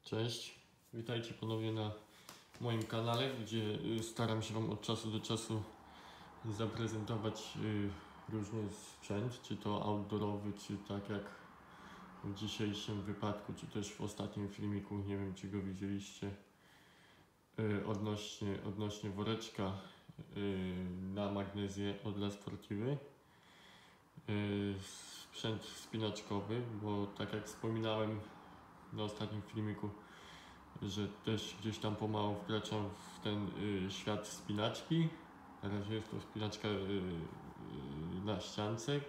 Cześć, witajcie ponownie na moim kanale, gdzie staram się Wam od czasu do czasu zaprezentować różny sprzęt, czy to outdoorowy, czy tak jak w dzisiejszym wypadku, czy też w ostatnim filmiku, nie wiem czy go widzieliście, odnośnie woreczka na magnezję od La Sportive. Sprzęt wspinaczkowy, bo tak jak wspominałem na ostatnim filmiku, że też gdzieś tam pomału wkraczam w ten świat wspinaczki. Na razie jest to wspinaczka na ściance,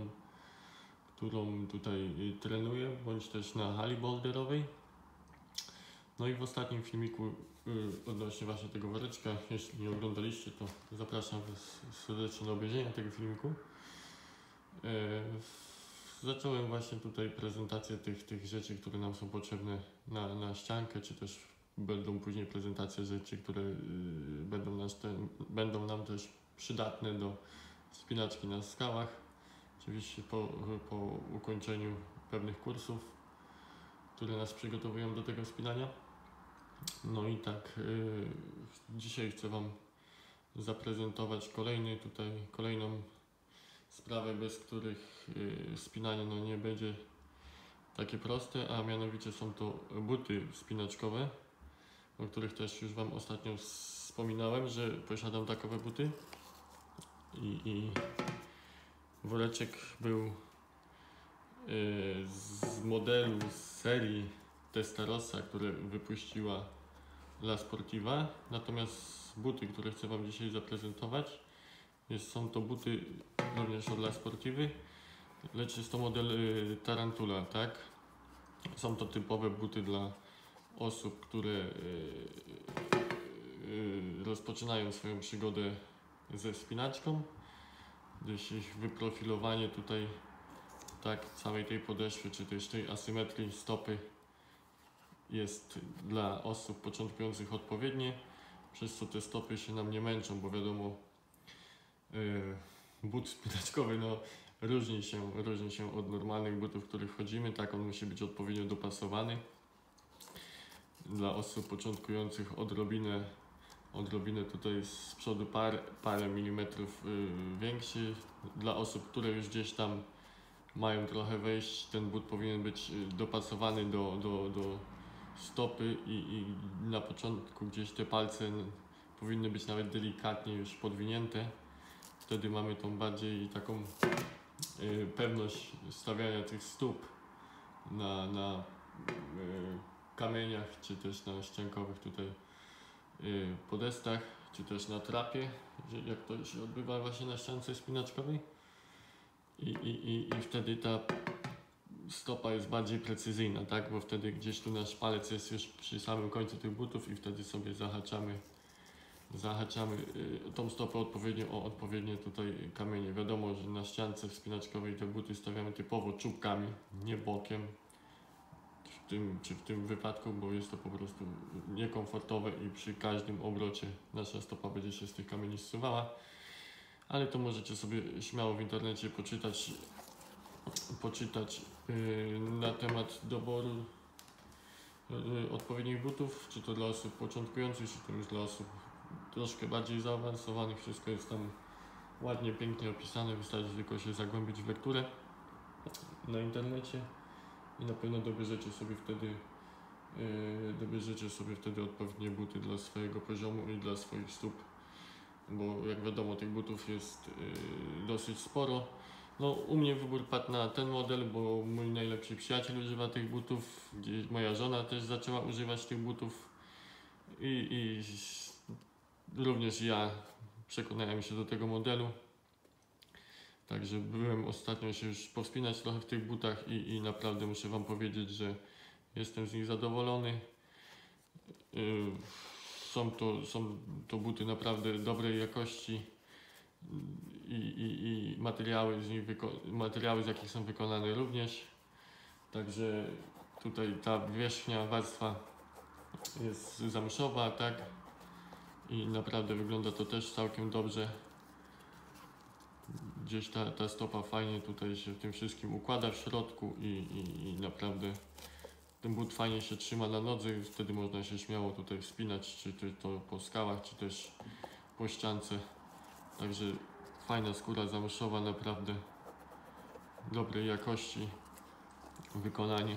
którą tutaj trenuję, bądź też na hali boulderowej. No i w ostatnim filmiku odnośnie właśnie tego woreczka, jeśli nie oglądaliście, to zapraszam Was serdecznie do obejrzenia tego filmiku. Zacząłem właśnie tutaj prezentację tych rzeczy, które nam są potrzebne na ściankę, czy też będą później prezentacje rzeczy, które będą nam też przydatne do wspinaczki na skałach. Oczywiście po ukończeniu pewnych kursów, które nas przygotowują do tego wspinania. No i tak, dzisiaj chcę Wam zaprezentować kolejną sprawę, bez których wspinanie nie będzie takie proste, a mianowicie są to buty wspinaczkowe, o których też już Wam ostatnio wspominałem, że posiadam takowe buty i woreczek był z modelu z serii Testarossa, które wypuściła La Sportiva, natomiast buty, które chcę Wam dzisiaj zaprezentować, są to buty również od La Sportivy, lecz jest to model Tarantula, tak? Są to typowe buty dla osób, które rozpoczynają swoją przygodę ze wspinaczką, gdyż ich wyprofilowanie tutaj, tak, całej tej podeszwy, czy też tej asymetrii stopy jest dla osób początkujących odpowiednie, przez co te stopy się nam nie męczą, bo wiadomo, but wspinaczkowy różni się od normalnych butów, w których wchodzimy, tak, on musi być odpowiednio dopasowany. Dla osób początkujących odrobinę tutaj z przodu parę milimetrów większy. Dla osób, które już gdzieś tam mają trochę wejść, ten but powinien być dopasowany do stopy i na początku gdzieś te palce powinny być nawet delikatnie już podwinięte. Wtedy mamy tą bardziej taką pewność stawiania tych stóp na kamieniach, czy też na ściankowych tutaj podestach, czy też na trapie, jak to się odbywa właśnie na ściance wspinaczkowej. I wtedy ta stopa jest bardziej precyzyjna, tak? Bo wtedy gdzieś tu nasz palec jest już przy samym końcu tych butów i wtedy sobie zahaczamy tą stopę odpowiednio o odpowiednie tutaj kamienie. Wiadomo, że na ściance wspinaczkowej te buty stawiamy typowo czubkami, nie bokiem w tym wypadku, bo jest to po prostu niekomfortowe i przy każdym obrocie nasza stopa będzie się z tych kamieni zsuwała. Ale to możecie sobie śmiało w internecie poczytać na temat doboru odpowiednich butów, czy to dla osób początkujących, czy to już dla osób troszkę bardziej zaawansowanych. Wszystko jest tam ładnie, pięknie opisane, wystarczy tylko się zagłębić w lekturę na internecie i na pewno dobierzecie sobie wtedy odpowiednie buty dla swojego poziomu i dla swoich stóp, bo jak wiadomo, tych butów jest dosyć sporo. No, u mnie wybór padł na ten model, bo mój najlepszy przyjaciel używa tych butów, moja żona też zaczęła używać tych butów i również ja przekonałem się do tego modelu. Także byłem ostatnio się już powspinać trochę w tych butach i naprawdę muszę Wam powiedzieć, że jestem z nich zadowolony. Są to buty naprawdę dobrej jakości i materiały z jakich są wykonane również. Także tutaj ta wierzchnia warstwa jest zamszowa, tak? I naprawdę wygląda to też całkiem dobrze. Gdzieś ta stopa fajnie tutaj się w tym wszystkim układa w środku i naprawdę ten but fajnie się trzyma na nodze i wtedy można się śmiało tutaj wspinać, czy to po skałach, czy też po ściance. Także fajna skóra zamszowa, naprawdę dobrej jakości wykonanie.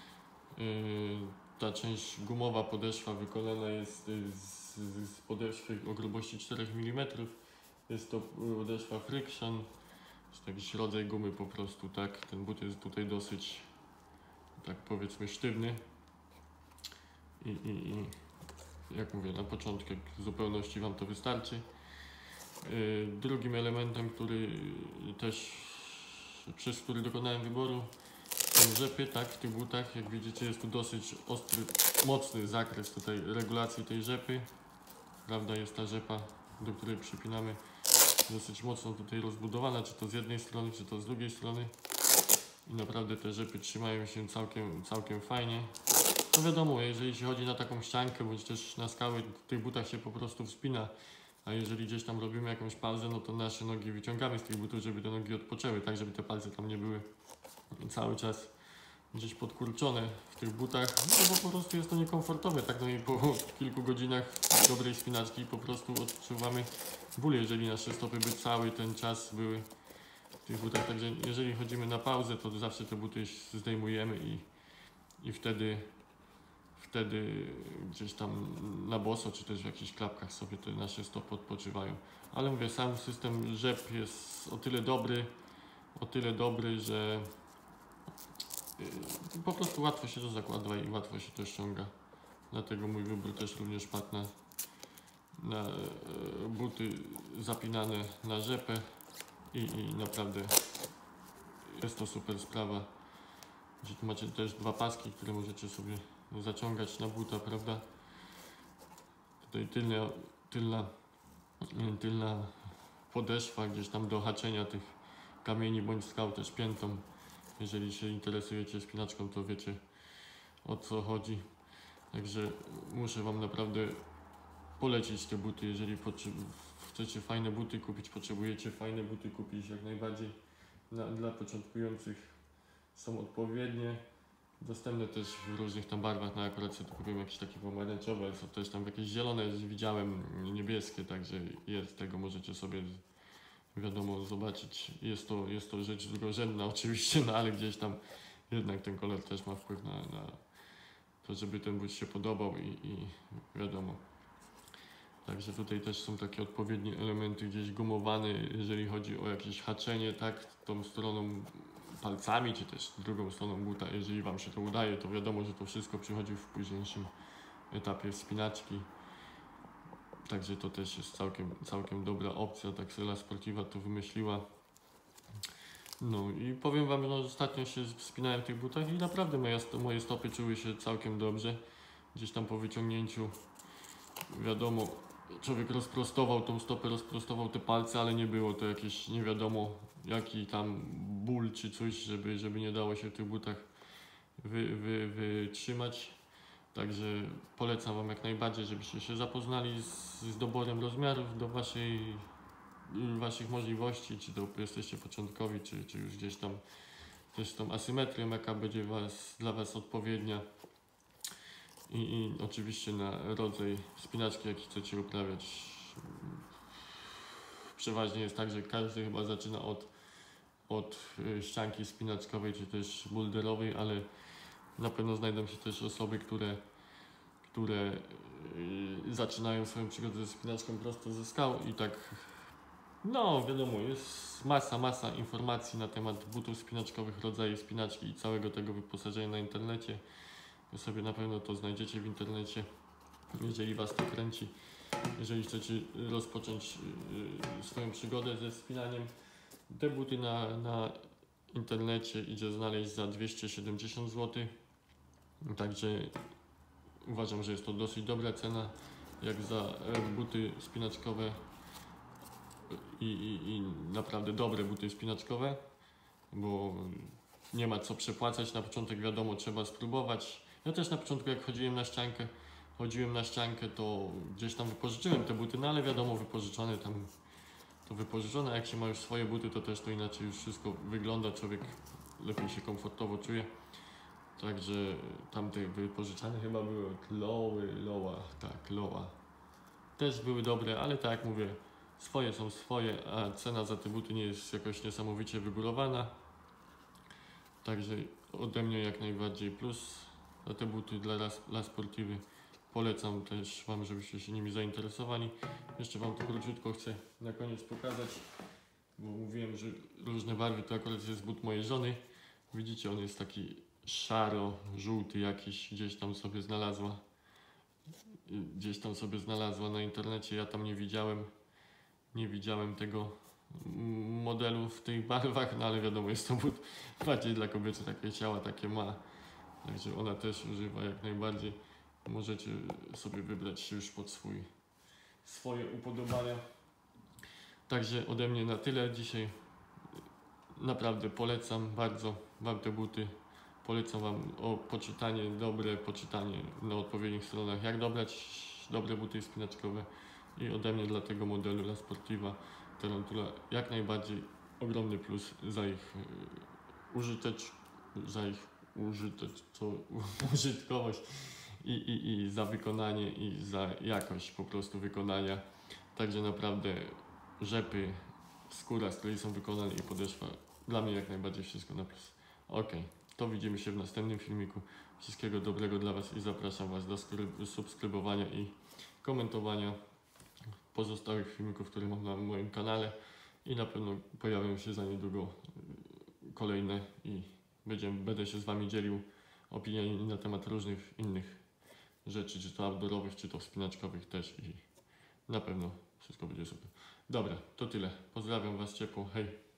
Ta część gumowa podeszwa wykonana jest z podeszwy o grubości 4 mm. Jest to podeszwa Friction, jest jakiś rodzaj gumy po prostu, tak. Ten but jest tutaj dosyć, tak powiedzmy, sztywny i jak mówię, na początku w zupełności Wam to wystarczy. Drugim elementem, przez który dokonałem wyboru, są rzepy, tak, w tych butach. Jak widzicie, jest tu dosyć ostry, mocny zakres tutaj regulacji tej rzepy. Prawda, jest ta rzepa, do której przypinamy, dosyć mocno tutaj rozbudowana, czy to z jednej strony, czy to z drugiej strony. I naprawdę te rzepy trzymają się całkiem fajnie. No wiadomo, jeżeli się chodzi na taką ściankę, bądź też na skały, w tych butach się po prostu wspina. A jeżeli gdzieś tam robimy jakąś pauzę, no to nasze nogi wyciągamy z tych butów, żeby te nogi odpoczęły, tak żeby te palce tam nie były cały czas gdzieś podkurczone w tych butach, no bo po prostu jest to niekomfortowe, tak. No i po kilku godzinach dobrej spinaczki po prostu odczuwamy ból, jeżeli nasze stopy by cały ten czas były w tych butach. Także jeżeli chodzimy na pauzę, to zawsze te buty zdejmujemy i wtedy gdzieś tam na boso, czy też w jakichś klapkach sobie te nasze stopy odpoczywają. Ale mówię, sam system rzep jest o tyle dobry, że po prostu łatwo się to zakłada i łatwo się to ściąga. Dlatego mój wybór też również padł na buty zapinane na rzepę i naprawdę jest to super sprawa. Gdzie tu macie też dwa paski, które możecie sobie zaciągać na buta, prawda? Tutaj tylna podeszwa gdzieś tam do haczenia tych kamieni bądź skał też piętą. Jeżeli się interesujecie spinaczką, to wiecie, o co chodzi. Także muszę Wam naprawdę polecić te buty. Jeżeli chcecie fajne buty kupić, potrzebujecie fajne buty kupić, jak najbardziej dla początkujących są odpowiednie. Dostępne też w różnych tam barwach, no akurat sobie kupiłem jakieś takie pomarańczowe, są też tam jakieś zielone, widziałem niebieskie, także jest tego, możecie sobie, wiadomo, zobaczyć. Jest to rzecz drugorzędna oczywiście, no ale gdzieś tam jednak ten kolor też ma wpływ na to, żeby ten but się podobał i wiadomo. Także tutaj też są takie odpowiednie elementy gdzieś gumowane, jeżeli chodzi o jakieś haczenie, tak, tą stroną palcami, czy też drugą stroną buta. Jeżeli Wam się to udaje, to wiadomo, że to wszystko przychodzi w późniejszym etapie wspinaczki. Także to też jest całkiem dobra opcja, tak Sela Sportiva to wymyśliła. No i powiem Wam, że ostatnio się wspinałem w tych butach i naprawdę moje stopy czuły się całkiem dobrze. Gdzieś tam po wyciągnięciu, wiadomo, człowiek rozprostował tą stopę, rozprostował te palce, ale nie było to jakieś nie wiadomo jaki tam ból czy coś, żeby nie dało się w tych butach wytrzymać. Także polecam Wam jak najbardziej, żebyście się zapoznali z doborem rozmiarów do Waszych możliwości, czy to jesteście początkowi, czy już gdzieś tam też tą asymetrią, jaka będzie dla Was odpowiednia. I oczywiście na rodzaj spinaczki, jaki chcecie uprawiać. Przeważnie jest tak, że każdy chyba zaczyna od ścianki spinaczkowej, czy też boulderowej, ale na pewno znajdą się też osoby, które zaczynają swoją przygodę ze spinaczką prosto ze skał i tak, no wiadomo, jest masa informacji na temat butów spinaczkowych, rodzajów spinaczki i całego tego wyposażenia na internecie. Wy sobie na pewno to znajdziecie w internecie, jeżeli Was to kręci. Jeżeli chcecie rozpocząć swoją przygodę ze spinaniem, te buty na internecie idzie znaleźć za 270 zł. Także uważam, że jest to dosyć dobra cena jak za buty spinaczkowe i naprawdę dobre buty spinaczkowe, bo nie ma co przepłacać. Na początek wiadomo, trzeba spróbować. Ja też na początku, jak chodziłem na ściankę, to gdzieś tam wypożyczyłem te buty, no ale wiadomo, wypożyczone tam to wypożyczone, jak się ma już swoje buty, to też to inaczej już wszystko wygląda, człowiek lepiej się komfortowo czuje. Także tamte wypożyczane chyba były od Loa. Też były dobre, ale tak jak mówię, swoje są swoje, a cena za te buty nie jest jakoś niesamowicie wygórowana. Także ode mnie jak najbardziej plus za te buty dla La Sportivy. Polecam też Wam, żebyście się nimi zainteresowali. Jeszcze Wam to króciutko chcę na koniec pokazać, bo mówiłem, że różne barwy, to akurat jest but mojej żony. Widzicie, on jest taki szaro-żółty jakiś, gdzieś tam sobie znalazła na internecie, ja tam nie widziałem tego modelu w tych barwach, no ale wiadomo, jest to but bardziej dla kobiety, takie ciała, takie ma, także ona też używa jak najbardziej. Możecie sobie wybrać się już pod swoje upodobania. Także ode mnie na tyle dzisiaj. Naprawdę polecam bardzo Wam te buty. Polecam Wam dobre poczytanie na odpowiednich stronach, jak dobrać dobre buty spinaczkowe. I ode mnie dla tego modelu La Sportiva Tarantula jak najbardziej ogromny plus za ich użytkowość i za wykonanie i za jakość po prostu wykonania. Także naprawdę rzepy, skóra, z której są wykonane i podeszwa, dla mnie jak najbardziej wszystko na plus. Ok, to widzimy się w następnym filmiku. Wszystkiego dobrego dla Was i zapraszam Was do subskrybowania i komentowania pozostałych filmików, które mam na moim kanale i na pewno pojawią się za niedługo kolejne i będę się z Wami dzielił opiniami na temat różnych innych rzeczy, czy to outdoorowych, czy to wspinaczkowych też i na pewno wszystko będzie super. Dobra, to tyle. Pozdrawiam Was ciepło, hej!